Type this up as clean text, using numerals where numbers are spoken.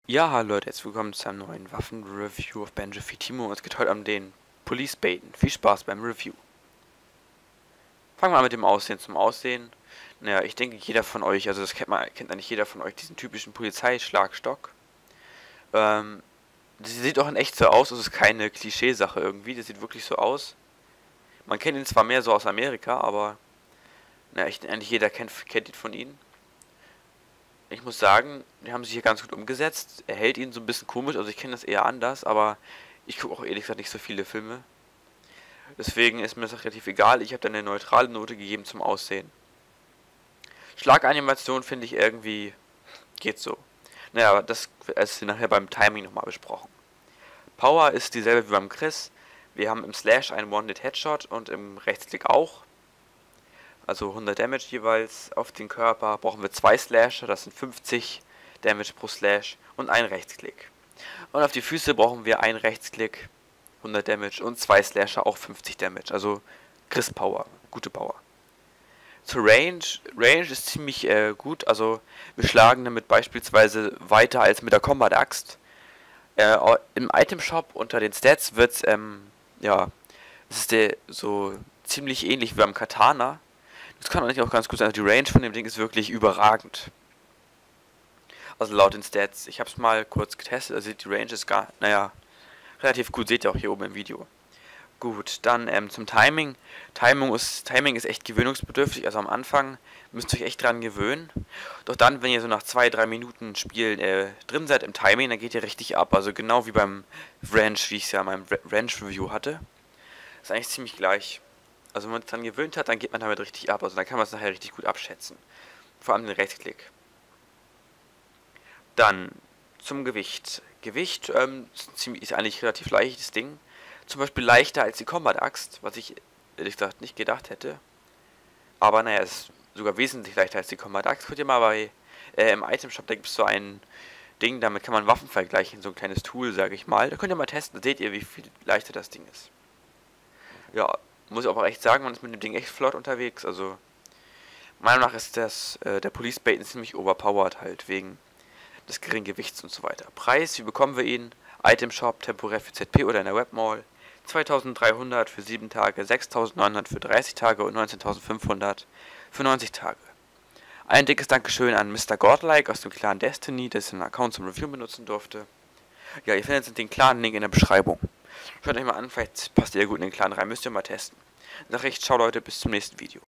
Ja, hallo Leute, herzlich willkommen zu einem neuen Waffen-Review auf Banjo Fitimo. Es geht heute um den Police Baiten. Viel Spaß beim Review. Fangen wir an mit dem Aussehen. Zum Aussehen, naja, ich denke jeder von euch, also das kennt eigentlich jeder von euch, diesen typischen Polizeischlagstock. Das sieht auch in echt so aus, das ist keine Klischeesache irgendwie, das sieht wirklich so aus. Man kennt ihn zwar mehr so aus Amerika, aber naja, eigentlich jeder kennt ihn von ihnen. Ich muss sagen, die haben sich hier ganz gut umgesetzt. Er hält ihn so ein bisschen komisch, also ich kenne das eher anders, aber ich gucke auch ehrlich gesagt nicht so viele Filme. Deswegen ist mir das auch relativ egal. Ich habe dann eine neutrale Note gegeben zum Aussehen. Schlaganimation finde ich irgendwie geht so. Naja, aber das ist nachher beim Timing nochmal besprochen. Power ist dieselbe wie beim Chris. Wir haben im Slash einen One-Hit-Headshot und im Rechtsklick auch. Also 100 Damage jeweils auf den Körper. Brauchen wir 2 Slasher, das sind 50 Damage pro Slash und einen Rechtsklick. Und auf die Füße brauchen wir einen Rechtsklick, 100 Damage und 2 Slasher, auch 50 Damage. Also Chris Power, gute Power. Zur Range. Range ist ziemlich gut, also wir schlagen damit beispielsweise weiter als mit der Combat Axt. Im Item Shop unter den Stats wird's, ja, es ist so ziemlich ähnlich wie beim Katana. Das kann eigentlich auch ganz gut sein. Also die Range von dem Ding ist wirklich überragend. Also laut den Stats. Ich habe es mal kurz getestet. Also die Range ist relativ gut. Seht ihr auch hier oben im Video. Gut, dann zum Timing. Timing ist echt gewöhnungsbedürftig. Also am Anfang müsst ihr euch echt dran gewöhnen. Doch dann, wenn ihr so nach 2-3 Minuten Spielen drin seid im Timing, dann geht ihr richtig ab. Also genau wie beim Wrench, wie ich es ja in meinem Wrench-Review hatte. Ist eigentlich ziemlich gleich. Also wenn man es dran gewöhnt hat, dann geht man damit richtig ab. Also dann kann man es nachher richtig gut abschätzen. Vor allem den Rechtsklick. Dann zum Gewicht. Gewicht ist eigentlich relativ leichtes Ding. Zum Beispiel leichter als die Combat Axt, was ich ehrlich gesagt nicht gedacht hätte. Aber naja, es ist sogar wesentlich leichter als die Combat Axt. Könnt ihr mal im Item Shop, da gibt es so ein Ding, damit kann man Waffen vergleichen, so ein kleines Tool, sage ich mal. Da könnt ihr mal testen, da seht ihr, wie viel leichter das Ding ist. Ja, muss ich aber echt sagen, man ist mit dem Ding echt flott unterwegs. Also, meiner Meinung nach ist der Police Baiten ziemlich overpowered halt, wegen des geringen Gewichts und so weiter. Preis, wie bekommen wir ihn? Item Shop, temporär für ZP oder in der Webmall. 2300 für 7 Tage, 6900 für 30 Tage und 19500 für 90 Tage. Ein dickes Dankeschön an Mr. Godlike aus dem Clan Destiny, der seinen Account zum Review benutzen durfte. Ja, ihr findet den Clan-Link in der Beschreibung. Schaut euch mal an, vielleicht passt ihr gut in den Clan rein, müsst ihr mal testen. Sag ich, ciao Leute, bis zum nächsten Video.